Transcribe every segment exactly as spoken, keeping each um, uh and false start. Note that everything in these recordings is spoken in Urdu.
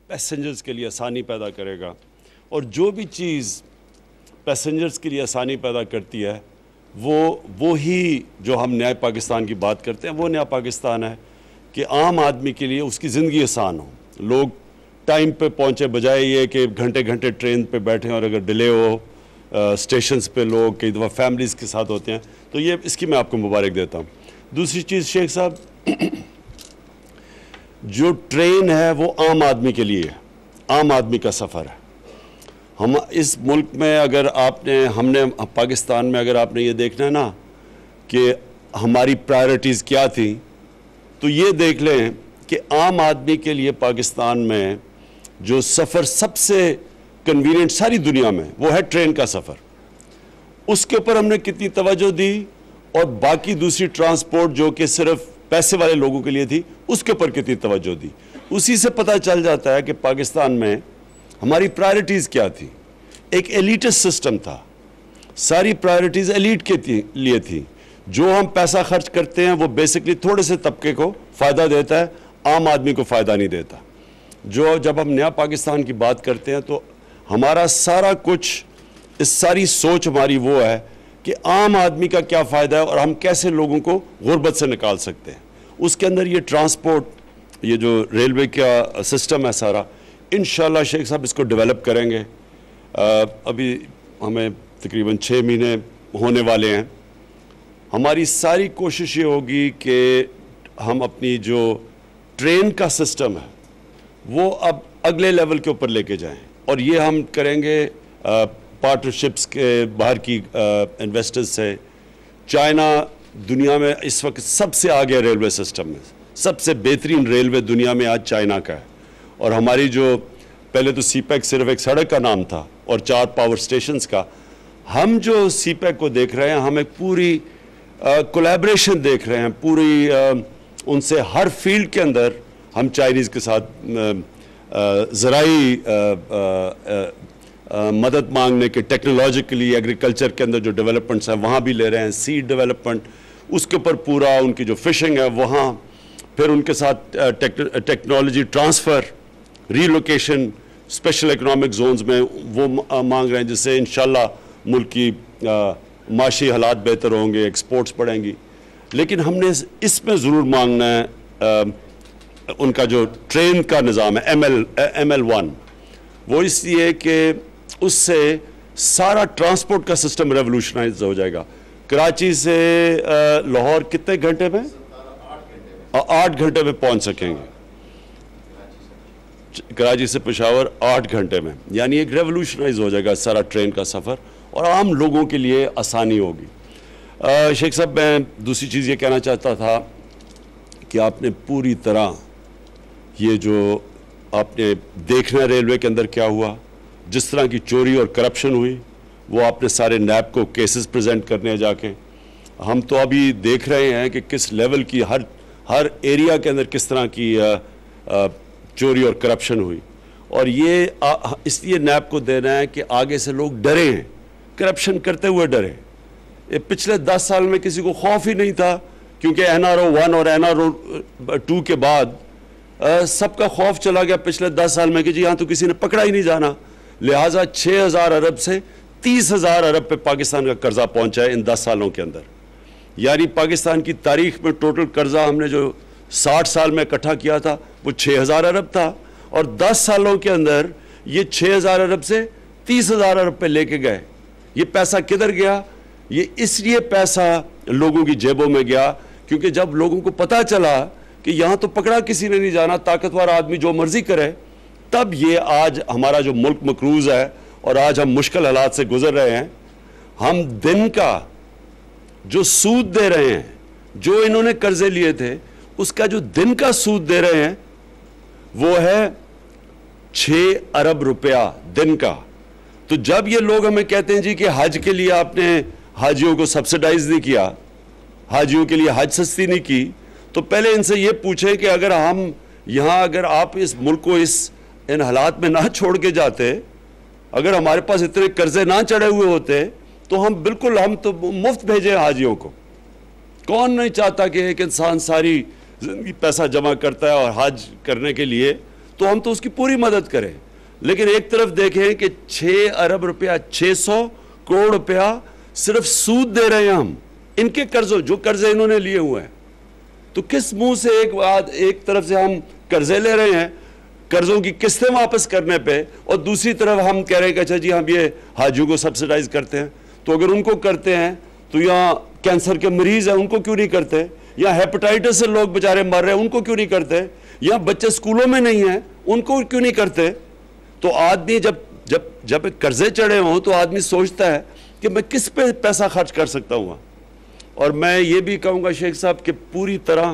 پیسنجرز کے لیے آسانی پیدا کرے گا، اور جو بھی چیز پیسنجرز کے لیے آسانی پیدا کرتی ہے وہ وہی جو ہم نئے پاکستان کی بات کرتے ہیں وہ نیا پاکستان ہے کہ عام آدمی کے لیے اس کی زندگی آسان ہو، لوگ ٹائم پہ پہنچے، بجائے یہ کہ گھنٹے گھنٹے ٹرین پہ بیٹھیں اور اگر ڈیلے ہو اسٹیشنز پہ لوگ کئی دفعہ فیملیز کے ساتھ ہوتے ہیں، تو یہ اس کی میں آپ کو مبارک دیتا ہوں۔ دوسری چیز شیخ صاحب، جو ٹرین ہے وہ عام آدمی کے لیے ہے، عام آدمی کا سفر ہے۔ ہم اس ملک میں اگر آپ نے ہم نے پاکستان میں اگر آپ نے یہ دیکھنا ہے نا کہ ہماری پرائرٹیز کیا تھیں، تو یہ دیکھ لیں کہ عام آدمی کے لیے پاکستان میں جو سفر سب سے کنوینئنٹ ساری دنیا میں وہ ہے ٹرین کا سفر۔ اس کے اوپر ہم نے کتنی توجہ دی، اور باقی دوسری ٹرانسپورٹ جو کہ صرف پیسے والے لوگوں کے لیے تھی اس کے اوپر کتنی توجہ دی۔ اسی سے پتہ چل جاتا ہے کہ پاکستان میں ہماری پرائرٹیز کیا تھی۔ ایک ایلیٹس سسٹم تھا، ساری پرائرٹیز ایلیٹ کے لیے تھی۔ جو ہم پیسہ خرچ کرتے ہیں وہ بیسکلی تھوڑے سے طبقے کو فائدہ دیتا ہے، عام آدمی کو فائدہ نہیں دیتا۔ جو جب ہم نیا پاکستان کی بات کرتے ہیں تو ہمارا سارا کچھ، اس ساری سوچ ہماری وہ ہے کہ عام آدمی کا کیا فائدہ ہے اور ہم کیسے لوگوں کو غربت سے نکال سکتے ہیں۔ اس کے اندر یہ ٹرانسپورٹ، یہ جو ریلوے کا سسٹم ہے سارا، انشاءاللہ شیخ صاحب اس کو ڈیولپ کریں گے۔ ابھی ہمیں تقریباً چھ مہینے ہونے والے ہیں۔ ہماری ساری کوشش یہ ہوگی کہ ہم اپنی جو ٹرین کا سسٹم ہے وہ اب اگلے لیول کے اوپر لے کے جائیں، اور یہ ہم کریں گے پارٹنرشپس کے باہر کی انویسٹرز سے۔ چائنا دنیا میں اس وقت سب سے آگے ریلوے سسٹم میں، سب سے بہترین ریلوے دنیا میں آج چائنا کا ہے، اور ہماری جو پہلے تو سی پیک صرف ایک سڑک کا نام تھا اور چار پاور سٹیشنز کا، ہم جو سی پیک کو دیکھ رہے ہیں ہم ایک پوری کولیبریشن دیکھ رہے ہیں، پوری ان سے ہر فیلڈ کے اندر ہم چائنیز کے ساتھ زرعی مدد مانگنے کے، ٹیکنالوجیکلی ایگریکلچر کے اندر جو ڈیولپمنٹس ہیں وہاں بھی لے رہے ہیں، سیڈ ڈیولپمنٹ، اس کے اوپر پورا ان کی جو فشنگ ہے وہاں، پھر ان کے ساتھ technology transfer, relocation special economic zones میں وہ مانگ رہے ہیں، جس سے انشاءاللہ ملک کی معاشی حالات بہتر ہوں گے، ایکسپورٹس بڑھیں گی۔ لیکن ہم نے اس میں ضرور مانگنا ہے ان کا جو ٹرین کا نظام ہے M L M L one, وہ اس لیے کہ اس سے سارا ٹرانسپورٹ کا سسٹم ریولوشنائز ہو جائے گا۔ کراچی سے لاہور کتنے گھنٹے میں؟ آٹھ گھنٹے میں پہنچ سکیں گے، کراچی سے پشاور آٹھ گھنٹے میں، یعنی ایک ریولوشنائز ہو جائے گا سارا ٹرین کا سفر، اور عام لوگوں کے لیے آسانی ہوگی۔ شیخ صاحب میں دوسری چیز یہ کہنا چاہتا تھا کہ آپ نے پوری طرح یہ جو آپ نے دیکھنا ریلوے کے اندر کیا ہوا، جس طرح کی چوری اور کرپشن ہوئی، وہ آپ نے سارے نیب کو کیسز پریزنٹ کرنے جا کے، ہم تو ابھی دیکھ رہے ہیں کہ کس لیول کی ہر ہر ایریا کے اندر کس طرح کی چوری اور کرپشن ہوئی، اور یہ اس لیے نیب کو دینا ہے کہ آگے سے لوگ ڈرے ہیں، کرپشن کرتے ہوئے ڈرے۔ پچھلے دس سال میں کسی کو خوف ہی نہیں تھا، کیونکہ این آر او ون اور این آر او ٹو کے بعد سب کا خوف چلا گیا پچھلے دس سال میں کہ جی ہاں تو کسی نے پکڑا ہی نہیں جانا، لہٰذا چھ ہزار ارب سے تیس ہزار ارب پہ پاکستان کا قرضہ پہنچا ہے ان دس سالوں کے اندر۔ یعنی پاکستان کی تاریخ میں ٹوٹل قرضہ ہم نے جو ساٹھ سال میں اکٹھا کیا تھا وہ چھ ہزار ارب تھا، اور دس سالوں کے اندر یہ چھ ہزار ارب سے تیس ہزار ارب پہ لے کے گئے۔ یہ پیسہ کدھر گیا؟ یہ اس لیے پیسہ لوگوں کی جیبوں میں گیا کیونکہ جب لوگوں کو پتہ چلا کہ یہاں تو پکڑا کسی نے نہیں جانا، طاقتور آدمی جو مرضی کرے، تب یہ آج ہمارا جو ملک مقروض ہے اور آج ہم مشکل حالات سے گزر رہے ہیں۔ ہم دن کا جو سود دے رہے ہیں، جو انہوں نے قرضے لیے تھے اس کا جو دن کا سود دے رہے ہیں وہ ہے چھ ارب روپیہ دن کا۔ تو جب یہ لوگ ہمیں کہتے ہیں جی کہ حج کے لیے آپ نے حاجیوں کو سبسڈائز نہیں کیا، حاجیوں کے لیے حج سستی نہیں کی، تو پہلے ان سے یہ پوچھیں کہ اگر ہم یہاں اگر آپ اس ملک کو اس ان حالات میں نہ چھوڑ کے جاتے، اگر ہمارے پاس اتنے قرضے نہ چڑھے ہوئے ہوتے تو ہم بالکل ہم تو مفت بھیجیں حاجیوں کو۔ کون نہیں چاہتا کہ ایک انسان ساری زندگی پیسہ جمع کرتا ہے اور حج کرنے کے لیے تو ہم تو اس کی پوری مدد کریں. لیکن ایک طرف دیکھیں کہ چھ ارب روپیہ چھ سو کروڑ روپیہ صرف سود دے رہے ہیں ہم ان کے قرضوں, جو قرضے انہوں نے لیے ہوئے ہیں. تو کس منہ سے ایک بات, ایک طرف سے ہم قرضے لے رہے ہیں قرضوں کی قسطیں واپس کرنے پہ, اور دوسری طرف ہم کہہ رہے ہیں کہ اچھا جی ہم یہ حاجیوں کو سبسڈائز کرتے ہیں. تو اگر ان کو کرتے ہیں تو یہاں کینسر کے مریض ہیں ان کو کیوں نہیں کرتے, یا ہیپاٹائٹس سے لوگ بیچارے مر رہے ہیں ان کو کیوں نہیں کرتے, یا بچے سکولوں میں نہیں ہیں ان کو کیوں نہیں کرتے. تو آدمی جب جب جب قرضے چڑھے ہوں تو آدمی سوچتا ہے کہ میں کس پہ پیسہ خرچ کر سکتا ہوں. اور میں یہ بھی کہوں گا شیخ صاحب کہ پوری طرح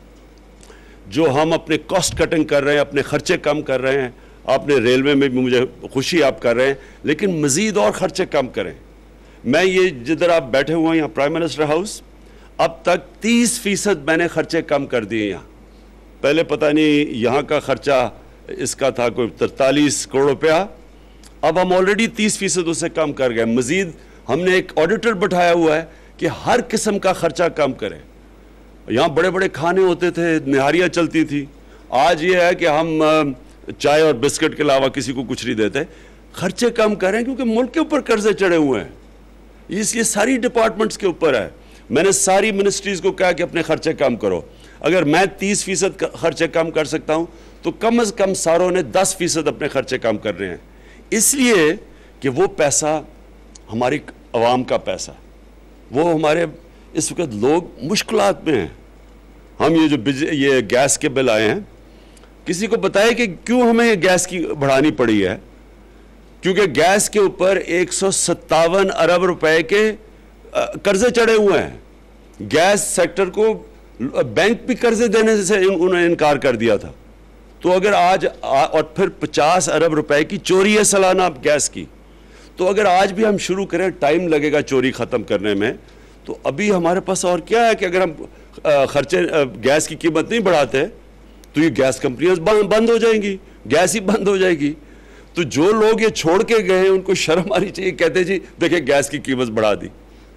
جو ہم اپنے کاسٹ کٹنگ کر رہے ہیں, اپنے خرچے کم کر رہے ہیں, آپ نے ریلوے میں بھی مجھے خوشی آپ کر رہے ہیں, لیکن مزید اور خرچے کم کریں. میں یہ جدھر آپ بیٹھے ہوئے ہیں یہاں پرائم منسٹر ہاؤس, اب تک تیس فیصد میں نے خرچے کم کر دیے یہاں. پہلے پتہ نہیں یہاں کا خرچہ اس کا تھا کوئی ترتالیس کروڑ روپیہ, اب ہم آلریڈی تیس فیصد اسے کم کر گئے. مزید ہم نے ایک آڈیٹر بٹھایا ہوا ہے کہ ہر قسم کا خرچہ کم کریں. یہاں بڑے بڑے کھانے ہوتے تھے, نہاریاں چلتی تھی, آج یہ ہے کہ ہم چائے اور بسکٹ کے علاوہ کسی کو کچھ نہیں دیتے. خرچے کم کریں کیونکہ ملک کے اوپر قرضے چڑھے ہوئے ہیں, اس لیے ساری ڈپارٹمنٹس کے اوپر ہے. میں نے ساری منسٹریز کو کہا کہ اپنے خرچے کم کرو. اگر میں تیس فیصد خرچے کم کر سکتا ہوں تو کم از کم ساروں نے دس فیصد اپنے خرچے کم کر رہے ہیں, اس لیے کہ وہ پیسہ ہماری عوام کا پیسہ, وہ ہمارے اس وقت لوگ مشکلات میں ہیں. ہم یہ جو یہ گیس کے بل آئے ہیں, کسی کو بتائے کہ کیوں ہمیں یہ گیس کی بڑھانی پڑی ہے. کیونکہ گیس کے اوپر ایک سو ستاون ارب روپے کے قرضے چڑھے ہوئے ہیں. گیس سیکٹر کو بینک بھی قرضے دینے سے انہوں نے انکار کر دیا تھا. تو اگر آج, اور پھر پچاس ارب روپے کی چوری ہے سالانہ گیس کی, تو اگر آج بھی ہم شروع کریں, ٹائم لگے گا چوری ختم کرنے میں, تو ابھی ہمارے پاس اور کیا ہے کہ اگر ہم خرچے گیس کی قیمت نہیں بڑھاتے تو یہ گیس کمپنیاں بند ہو جائیں گی, گیس ہی بند ہو جائے گی. تو جو لوگ یہ چھوڑ کے گئے ہیں ان کو شرم آنی چاہیے, کہتے جی دیکھیں گیس کی قیمت بڑھا دی.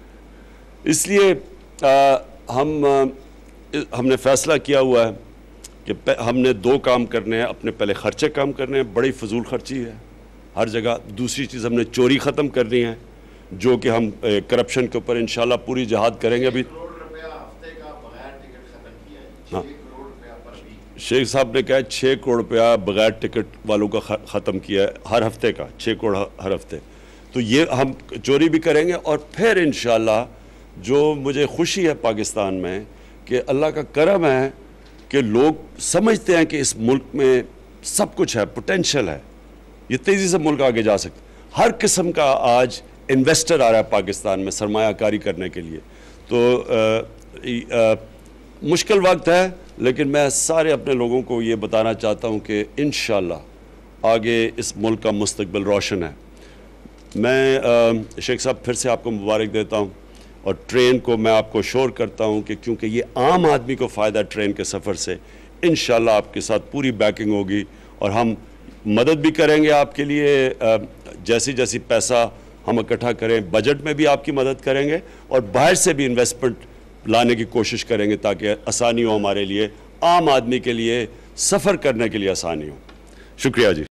اس لیے ہم ہم نے فیصلہ کیا ہوا ہے کہ ہم نے دو کام کرنے ہیں. اپنے پہلے خرچے کم کرنے ہیں, بڑی فضول خرچی ہے ہر جگہ. دوسری چیز ہم نے چوری ختم کرنی ہے, جو کہ ہم کرپشن کے اوپر انشاءاللہ پوری جہاد کریں گے. ابھی ہاں شیخ صاحب نے کہا چھ کروڑ روپیہ بغیر ٹکٹ والوں کا ختم کیا ہے ہر ہفتے کا, چھ کروڑ ہر ہفتے. تو یہ ہم چوری بھی کریں گے. اور پھر انشاءاللہ جو مجھے خوشی ہے پاکستان میں کہ اللہ کا کرم ہے کہ لوگ سمجھتے ہیں کہ اس ملک میں سب کچھ ہے, پوٹینشل ہے, یہ تیزی سے ملک آگے جا سکتا. ہر قسم کا آج انویسٹر آ رہا ہے پاکستان میں سرمایہ کاری کرنے کے لیے. تو آ, آ, مشکل وقت ہے, لیکن میں سارے اپنے لوگوں کو یہ بتانا چاہتا ہوں کہ انشاءاللہ آگے اس ملک کا مستقبل روشن ہے. میں شیخ صاحب پھر سے آپ کو مبارک دیتا ہوں, اور ٹرین کو میں آپ کو شور کرتا ہوں کہ کیونکہ یہ عام آدمی کو فائدہ ہے ٹرین کے سفر سے, انشاءاللہ آپ کے ساتھ پوری بیکنگ ہوگی, اور ہم مدد بھی کریں گے آپ کے لیے. جیسی جیسی پیسہ ہم اکٹھا کریں, بجٹ میں بھی آپ کی مدد کریں گے, اور باہر سے بھی انویسٹمنٹ لانے کی کوشش کریں گے تاکہ آسانی ہو ہمارے لیے, عام آدمی کے لیے سفر کرنے کے لیے آسانی ہو. شکریہ جی.